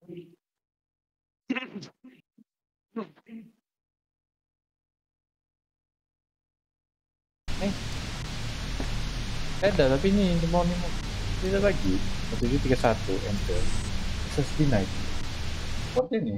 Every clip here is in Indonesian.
Ada tapi ini mau tidak lagi 1731 enter SSD naik. What ini?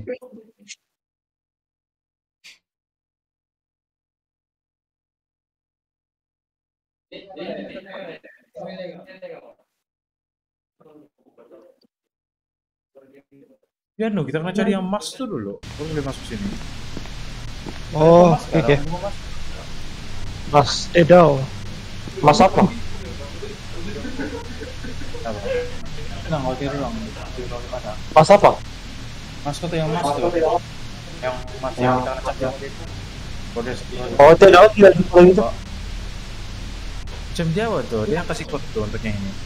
Ya no, kita kena cari yang emas tuh dulu. Baru boleh masuk sini. Oh, oke. Mas Edau. Mas apa? Tenang, kalau tidur lang. Mas apa? Mas kota yang emas tuh. Yang emas yang kita kena cari. Oh, tidak gitu. Macam dia apa tuh? Dia yang kasih code tuh untuk yang ini.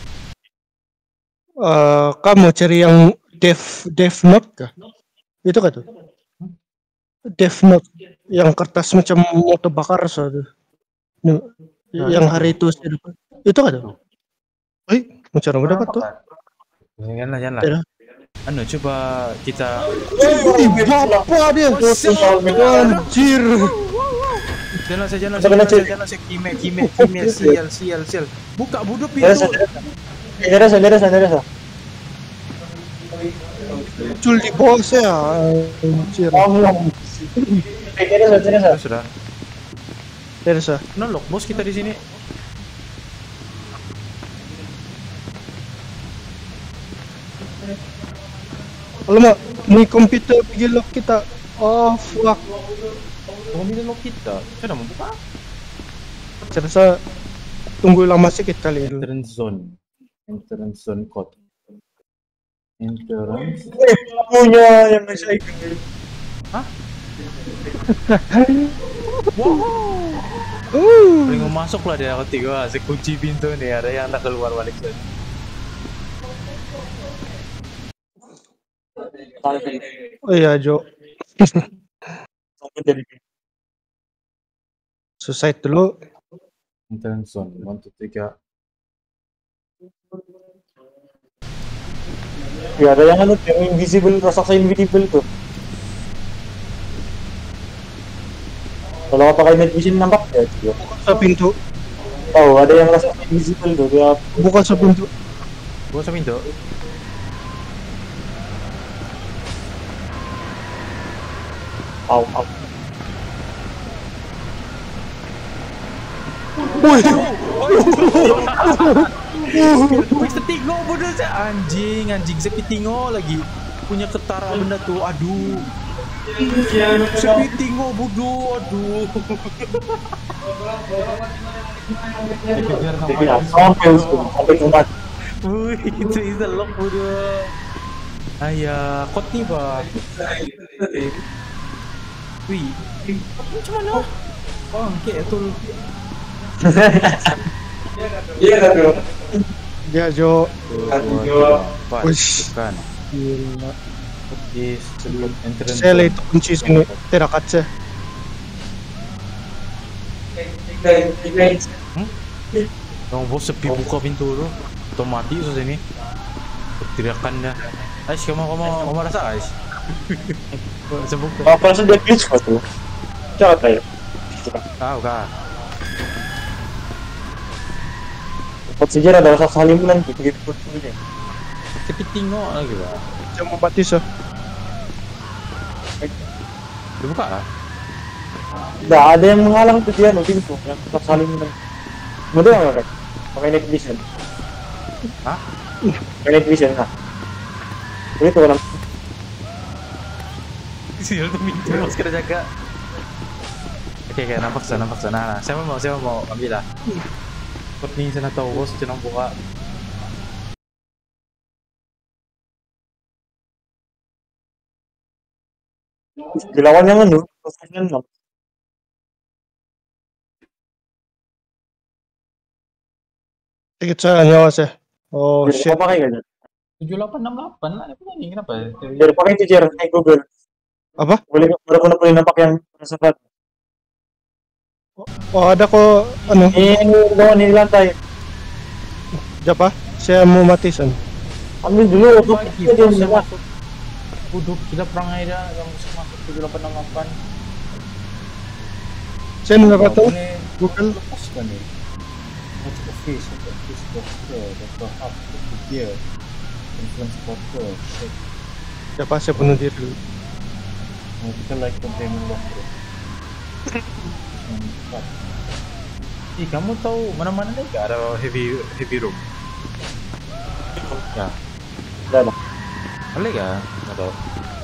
Kamu cari yang Dev Note kah? Itu kan tuh? Dev Note yang kertas macam mau terbakar tuh. Yang hari itu itu kan tuh? Mau cara dapat tuh? Janganlah. Anu coba kita. Apa dia? Anjir. Jangan saya kime sial. Buka bodoh pintu. Saudara. Muncul di bawah saya. Anjir. Sudah. Terasa. Nolok bos kita di sini. Alamak, ini komputer pergi lock kita. Oh fuck. Komputer lock kita. Sudah mau buka? Saya rasa tunggu lama sedikit kali dulu. Entrance zone code. Entrance. Punya yang saya ikut. Hah? Wow. Paling masuk lah dia ketiga. Saya kunci pintu nih. Ada yang tak keluar balik lagi. Oh iya Jo. Selesai dulu. Entrance zone 1, 2, 3. Ya ada yang invisible, raksasa invisible tuh. Kalau pakai night vision nampak ya itu. Buka pintu. Oh ada yang raksasa invisible tuh dia. Buka pintu. Buka pintu. Au. Woi. Setingo bodoh saya anjing sepitingo lagi punya ketara benda tuh aduh sepitingo bodoh aduh sampai kumat. Wih itu is the lock bodoh ayah kot nih bah wih macam mana bangke itu Iya kan bro. Ya Jo. Push. Kan. Gila. Yes, sebelum entrance. Saya lihat kunci sini tidak kaca. Yang bos sepi buka pintu tu, otomatis sus ini. Teriakan dah. Ais kamu rasa Ais? Sebut. Apa rasa dia glitch kok tuh? Coba try. Tahu kah? Dapat sejarah ada rasa salimunan gitu gitu. Tapi tengok lagi lah. Cuma batis ah. Dibuka lah. Tidak ada yang menghalang tuh dia nanti itu yang tetap salimunan. Mudah nggak kan? Pakai night vision. Hah? Pakai night vision lah. Ini tuh orang. Sial tu pintu bos kena jaga. Oke, nampak sana. Siapa mau ambil lah. Kot ni sana tahu bos jangan buka. Dilawan yang anu, posisinya 6. Sedikit saya nyawa saya. Oh Jadi shit. apa pakai enggak? 7868 lah, apa ni kenapa? Jadi pakai itu jar naik Google. Apa? Boleh nampak yang tersebut. Oh ada kok anu. Ini bawah di lantai. Siapa? Saya mau mati san. Ambil dulu untuk dia Udah kita perang aja yang masuk 7868. Saya nggak tahu. Google. Lepas kan nih. What's office, Dr. Hub, Gear, influence portal. Siapa saya bunuh diri dulu. Kita like containment lock bro. Ih, kamu tahu mana-mana nih gak ada heavy room? Ya, Udah lah. boleh gak? Nggak tahu.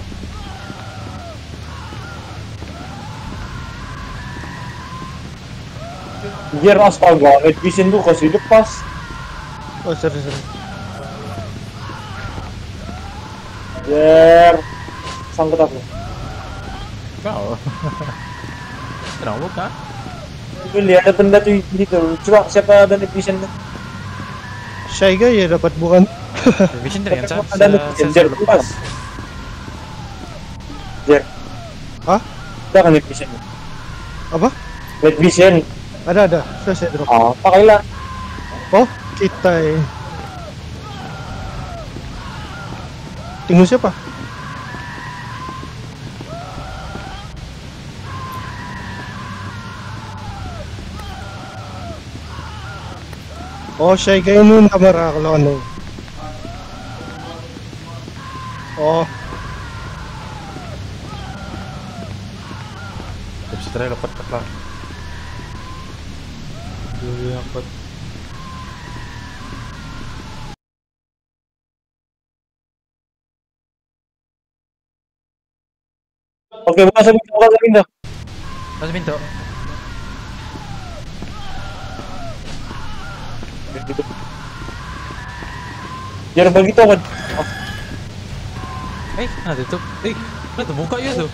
Biar astaga, Red Vision tuh kasih lepas. Oh sorry. Biar sangkut aku. Kau. Kenapa bukan? Itu lihat ada benda tuh gitu. Coba siapa ada Red Vision tuh? Shy Guy ya dapat bukan? Vision dari yang Ada Red Vision, Jer lepas. Jer. Hah? Ada kan Red Vision? Apa? Red Vision. Ada. Saya drop. Pakailah. Oh, kita tunggu siapa? Oh, Shy Guy nun kamera kalau ano. Oh, Bisa try dapat lah. Dulu dapat. Oke, buka pintu. Masih pintu. Jer begitu kan. Nah tutup. Nah terbuka ya tuh.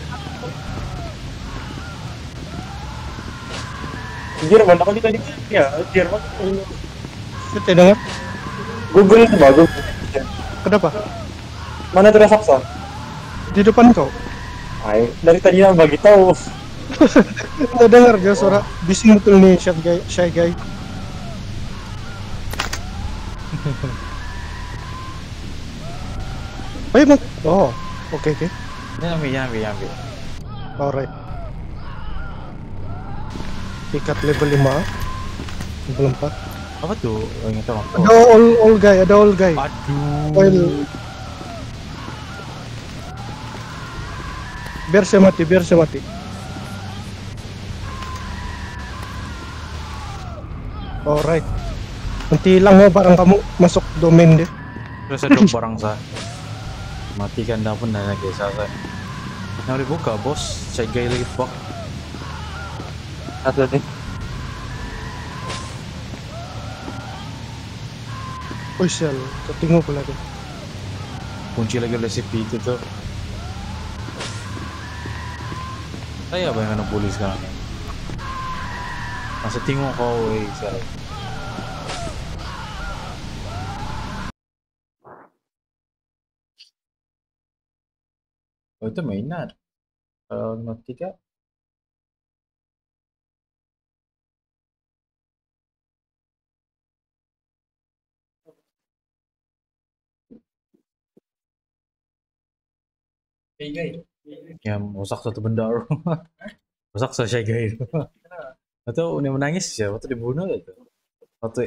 Jer mana kali tadi? Ya, Jer mana? saya dengar. Google itu bagus. Kenapa? Mana tuh raksasa? Di depan kau. Ay, dari tadi yang bagi tahu. Nggak dengar dia suara bising betul nih Shy Guy. Oh, emang? Oh, oke. Ini ambil. Alright. Tingkat level 5, level 4. Apa tuh? Oh, yang itu Ada all guy. Aduh. Oil. Biar saya mati. Alright. Nanti hilang ya barang kamu masuk domain deh. Terus ada barang sah. Matikan dah pun dah lagi sah. Yang udah buka bos. Cek gaya lagi bak. Satu nih. Oh sial, tertinggal pula tuh. Kunci lagi resipi itu tuh. Saya apa yang kena bully sekarang? Masih tengok kau sekarang. Oh itu mainan. Kalau Note 3 ya rusak satu benda. Rusak saya guys. Atau dia menangis ya waktu dibunuh itu. Waktu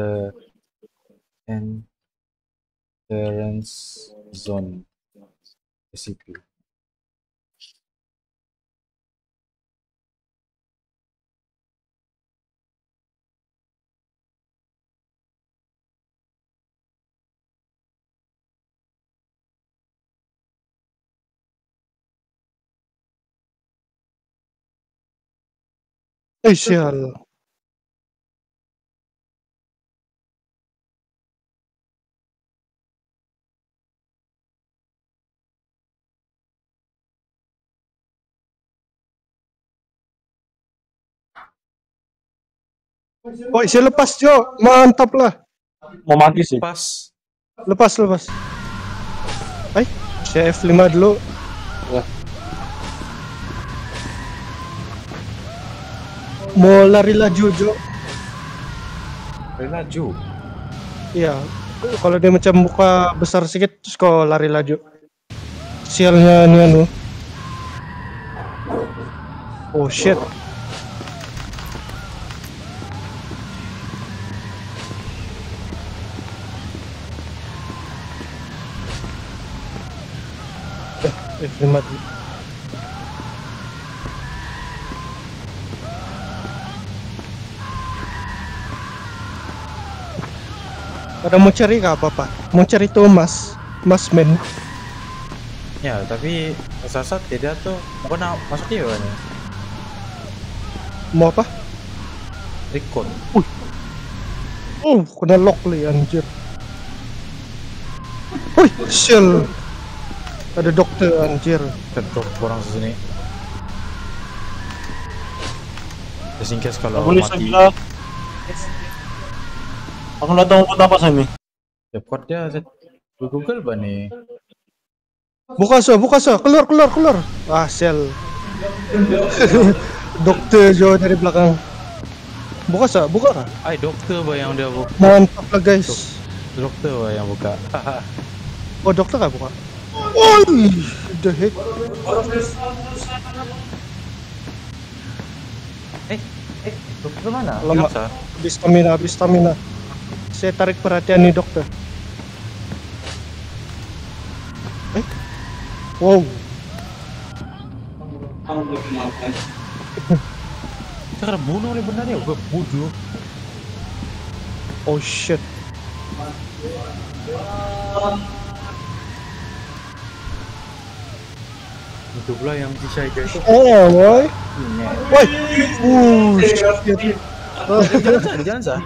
entrance zone SCP. Sial. Oh, saya lepas Jo, mantap lah. Mau mati sih. Pas. Lepas. Saya F5 dulu. Ya. Mau lari laju Jo. Laju. Iya, kalau dia macam buka besar sedikit terus kau lari laju. Sialnya nih anu. Oh shit. Mati. Pada mau cari ke apa pak? Mau cari tuh mas men. Ya, tapi kesasat tidak tuh. Bukan masuknya ya nih. Mau apa? Record. Oh, kena lock li anjir. Wih, shell. Ada dokter anjir. Tentu orang sini. Singkes kalau Boleh mati. saya. Aku nggak tahu buat apa saya. Dapat dia Google ba nih? Buka so, keluar. Ah, shell. Dokter jauh dari belakang. Buka kah? Ay, dokter ba yang dia buka? Mantap lah guys. Dokter ba yang buka? Oh, dokter kah buka? Oi, the heck. Dokter mana? Lama. Kenapa? Habis stamina. Saya tarik perhatian nih dokter. Wow. Cara bunuh nih benar ya, gue bodoh. Oh shit. Itu pula yang bisa guys. Oh, boy. Woi. Shit. Di jalan sah.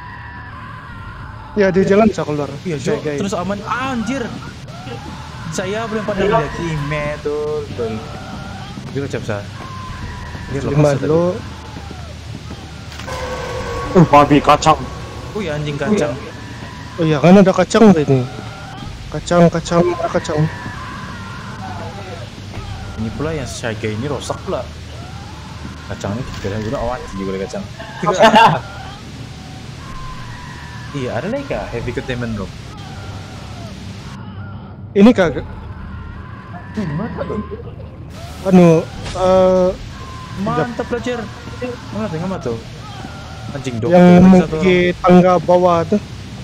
Ya, di jalan bisa keluar. Iya, terus aman. Anjir. Saya belum pada lihat email tuh. Dia ucap sah. Dia Lima dulu. Babi kacang. Oh ya anjing kacang. Oh iya, kan ada kacang ini. Kacang. Ini pula yang saya ini rusak pula. Kacangnya kita guna awati juga kacang. Iya, ada lagi kah heavy containment room? Ini kagak. Mantap tuh. Anu, Mantap belajar. Mana tuh? Anjing dokter yang satu mungkin tangga bawah tuh.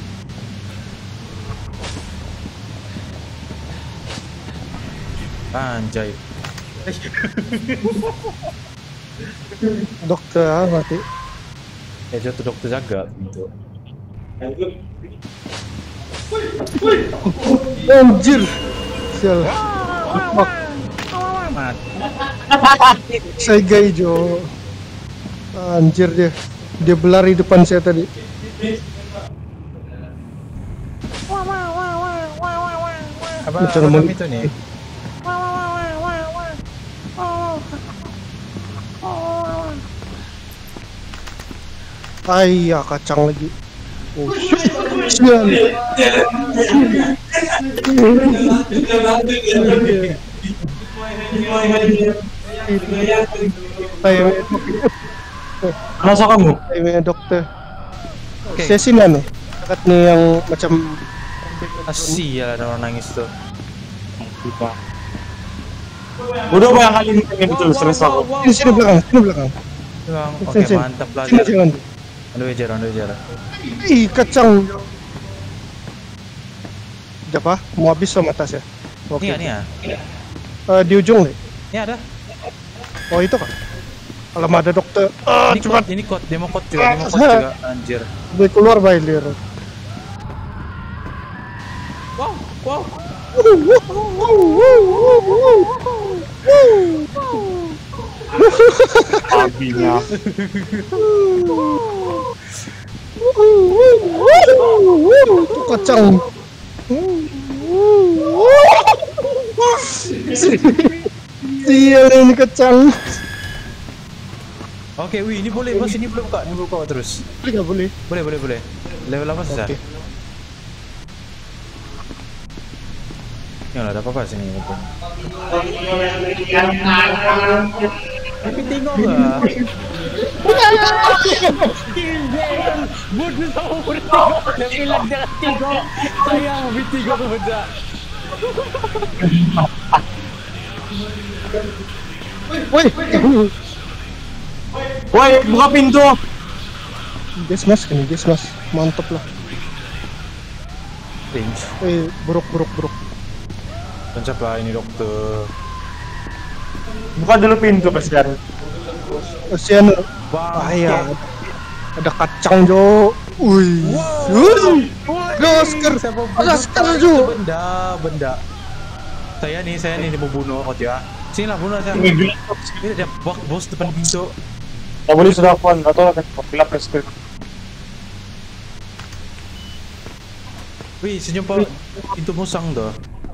Anjay. Dokter mati. Ya jatuh dokter jaga gitu. Anjir. Sial. Saya gaijo. Anjir dia berlari depan saya tadi. Apa itu nih? Ayah kacang lagi. Oh shit. Sial. Masa kamu? Saya dokter. Oke. Saya sini anu. Dekat nih yang macam Asyik ada orang nangis tuh. Udah banyak kali ini pengen betul stres aku. sini belakang. Bang, oke Sini. mantap lah. Sini jalan. Aduh jarak. Ih, kacang. Udah apa? Mau habis sama tas ya? Oke. Nih ya. Di ujung nih. Ini ada. Oh itu kan? Kalau ada dokter. Ini kot, demo kot juga, anjir. Gue keluar bailir. Wow. Babinya. Itu kacang. Sial ini kacang. Oke, wih ini boleh mas, ini boleh buka terus. Nggak boleh. Boleh. Level apa sih? Oke. Ya nggak ada apa-apa sini itu. Tapi tengok lah. Bodoh sama bodoh. Dia bilang jangan tengok. Sayang, tengok saja. Woi, Woi, buka pintu. Gesmas kan, Gesmas. Mantap lah. Range. Buruk. Tancap lah ini dokter. Buka dulu pintu kasihan. Kasihan. Bahaya. Ada kacang Jo. Wih. Gasker. Gasker Jo. Benda. Saya nih mau bunuh kau ya. Sini lah bunuh saya. Ini Ini ada bos depan pintu. nggak boleh sudah phone atau akan gelap rescue. Wih, senyum pak. Pintu musang tuh.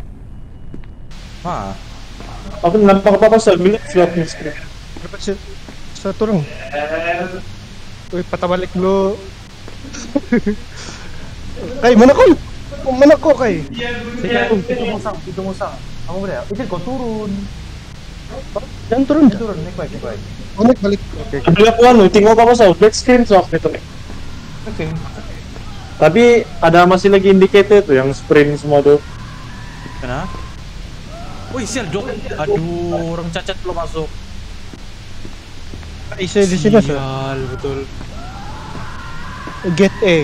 Ah, Aku nampak apa sambil gelap rescue. Berapa sih? Satu orang. Wih, patah balik dulu. Kai, mana kau? Mana kau Kai? pintu musang. Kamu udah? Itu kau turun. Jangan turun. Naik baik. Oh, naik balik. Oke. Ambil aku anu, tengok apa sih? Black screen soft itu. Oke. Tapi ada masih lagi indicator tuh yang sprint semua tuh. Kenapa? Wih, sial Jok. Aduh, orang cacat belum masuk. Isi di sini sih. Sial, betul. Gate A.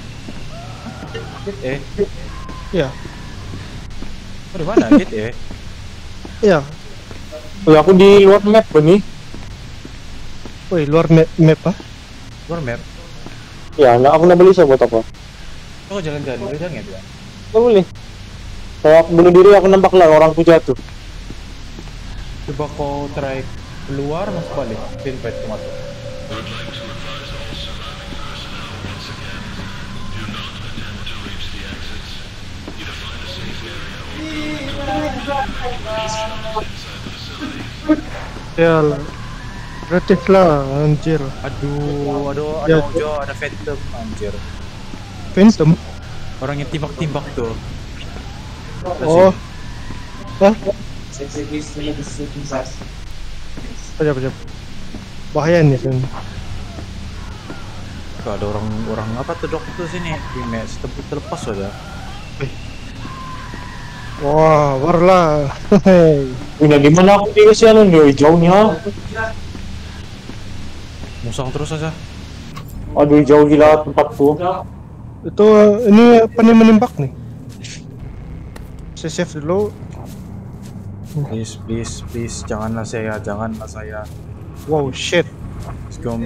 Gate E. Ya. Oh, di mana Gate E? Ya. Tuh, aku di luar map nih. Woi, luar map ah. Luar map. Ya, nggak aku nggak beli saya buat apa? Oh, jalan-jalan jangan ya dia. Nggak boleh. Kalau aku bunuh diri aku nampak lah orangku jatuh. Coba kau try keluar masuk balik. Pinpet kau masuk. Ya. Relatif lah, anjir. Aduh, Ya. ada Phantom anjir. Phantom. Orang yang timbak-timbak tuh. Oh. Hah? Pajak. Bahaya nih kan. Tuh, ada orang apa tuh dokter sini di match terlepas aja. Wah, warlah. Hei. Punya gimana aku dikasih anu nih jauhnya. Musang terus aja. Aduh jauh gila tempatku. Itu ini apa nih menembak nih? Saya save dulu. Please, janganlah saya. Wow, shit. Let's go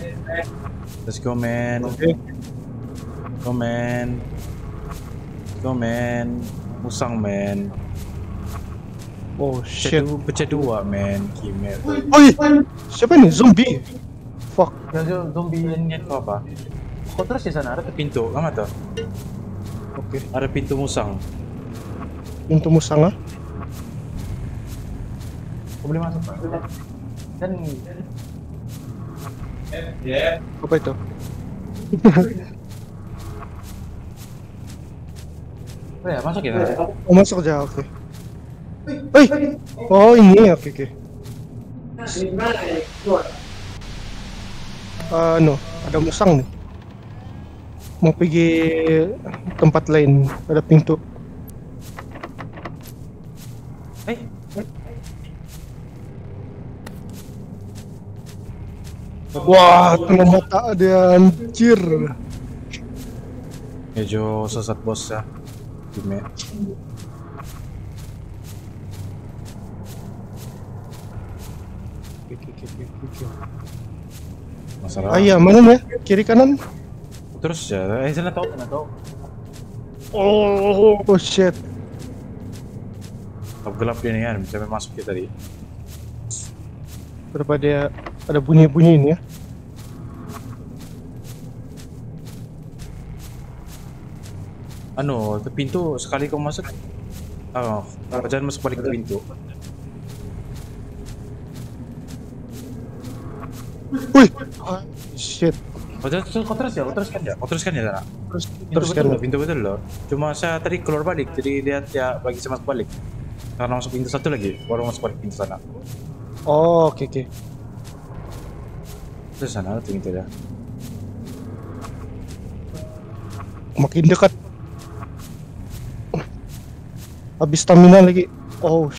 man. Oke. Go man. Musang man. Oh shit. Pecah dua man. Kimet. Oi, siapa nih? Zombie. Fuck. Zombie ini apa? Kok terus di sana ada pintu, kamu tuh? Oke. Ada pintu musang. Pintu musang ah. Kau boleh masuk pak? Dan Apa itu? ya masuk ya? Oh, masuk aja, oke. Oi. Oh, ini oke. No, ada musang nih. Mau pergi tempat lain, ada pintu. Wah, kena mata dia anjir. Jo sesat bos ya. Kimet. Masalah. Iya, mana ya? Kiri kanan? Terus ya, sana tahu. Oh shit. Gelap dia nih kan, sampai masuk ya tadi. Berapa dia ada bunyi-bunyi ini ya? Itu pintu sekali kau masuk. Jangan masuk balik ke pintu. Wih, shit. Kau teruskan ya sana. Teruskan. Pintu betul loh. Cuma saya tadi keluar balik, jadi lihat ya bagi saya masuk balik. Karena masuk pintu satu lagi, baru masuk balik pintu sana. Oh, oke. Terus sana tuh pintu dah. Makin dekat. habis stamina lagi. Oh